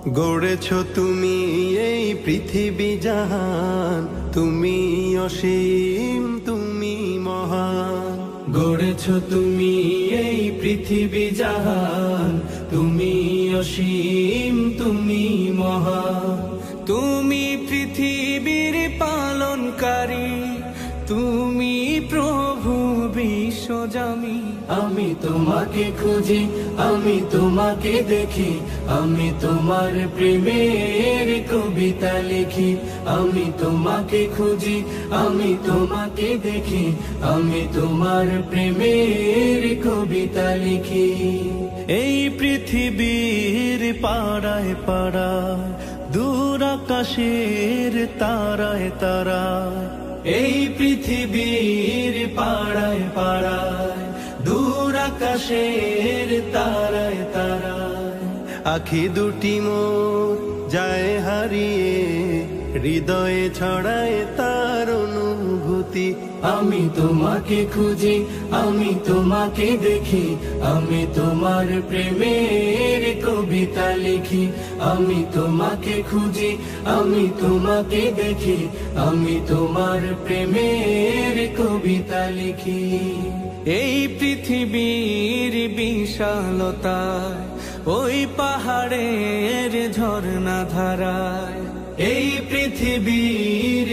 গড়েছো তুমি এই পৃথিবী জাহান, তুমি অসীম তুমি মহান। গড়েছো তুমি এই পৃথিবী জাহান, তুমি অসীম তুমি মহান। তুমি পৃথিবীর পালনকারী, তুমি প্রভু বিশ্বজামি। আমি তোমাকে খুঁজি, আমি তোমাকে দেখি, আমি তোমার প্রেমের কবিতা লিখি। আমি তোমাকে খুঁজি, আমি তোমাকে দেখি, আমি তোমার প্রেমের কবিতা লিখি। এই পৃথিবীর পাড়ায় পাড়ায়, দূর আকাশের তারায় তারায়, এই পৃথিবীর পাড়ায় পাড়ায়, দূর আকাশের তারায় তারায়, আখি দুটি মোর যায় হারিয়ে, হৃদয়ে ছড়ায় তার অনুভূতি। আমি তোমাকে খুঁজি, আমি তোমাকে দেখি, আমি তোমার প্রেমের কবিতা লিখি। আমি তোমাকে খুঁজি, আমি তোমাকে দেখি, আমি তোমার প্রেমের কবিতা লিখি। এই পৃথিবীর বিশালতায়, ওই পাহাড়ের ঝর্ণা ধারায়, এই পৃথিবীর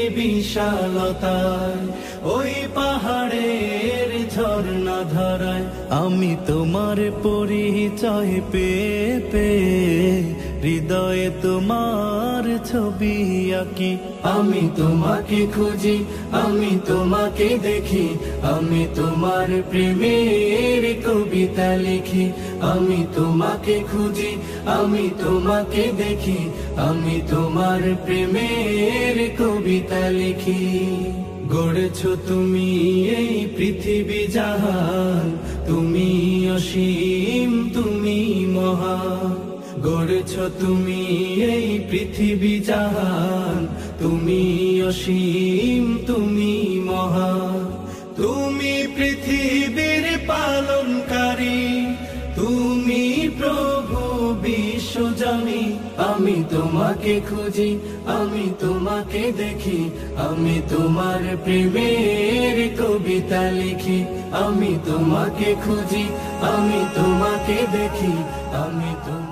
বিশালতায়, ওই পাহাড়ের ঝর্ণা ধারায়, আমি তোমার পরিচয় পেয়ে পেয়ে, হৃদয়ে তোমার ছবি আঁকি। আমি তোমাকে খুঁজি, আমি তোমাকে দেখি, আমি তোমার প্রেমের কবিতা লিখি। আমি তোমাকে খুঁজি, আমি তোমাকে দেখি, আমি তোমার প্রেমের কবিতা লিখি। গড়েছো তুমি এই পৃথিবী জাহান, তুমি অসীম তুমি মহান। গড়েছো তুমি এই পৃথিবী জাহান, তুমি অসীম তুমি মহান। তুমি পৃথিবীর পালনকারী, তুমি প্রভু বিশ্বজামি। আমি তোমাকে খুঁজি, আমি তোমাকে দেখি, আমি তোমার প্রেমের কবিতা লিখি। আমি তোমাকে খুঁজি, আমি তোমাকে দেখি, আমি